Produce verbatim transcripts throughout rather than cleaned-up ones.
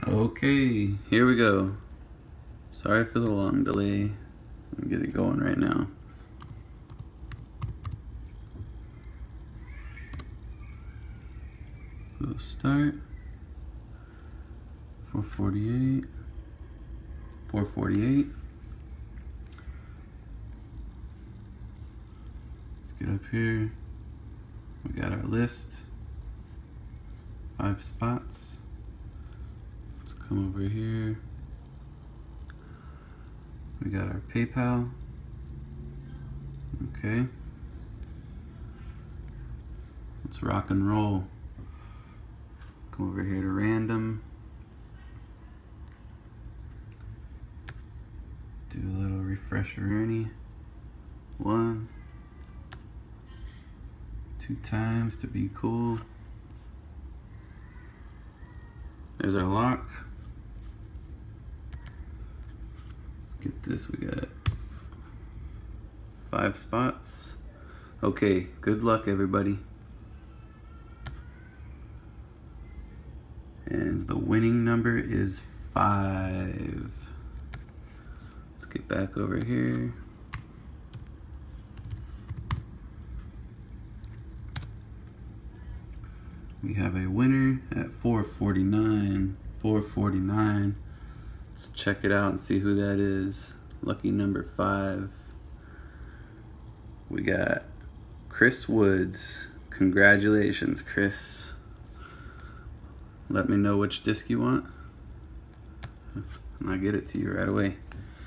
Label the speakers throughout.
Speaker 1: Okay, here we go. Sorry for the long delay. Let me get it going right now. We'll start. four forty-eight. four forty-eight. Let's get up here. We got our list. Five spots. Let's come over here. We got our PayPal. Okay. Let's rock and roll. Come over here to random. Do a little refresher Ernie. One. Two times to be cool. There's our lock. Let's get this. We got five spots. Okay, good luck everybody. And the winning number is five. Let's get back over here. We have a winner at four forty-nine. four forty-nine. Let's check it out and see who that is. Lucky number five. We got Chris Woods. Congratulations, Chris. Let me know which disc you want, and I'll get it to you right away.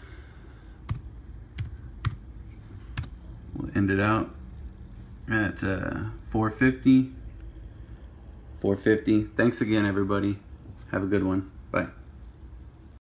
Speaker 1: We'll end it out at uh, four fifty. four fifty. Thanks again, everybody. Have a good one. Bye.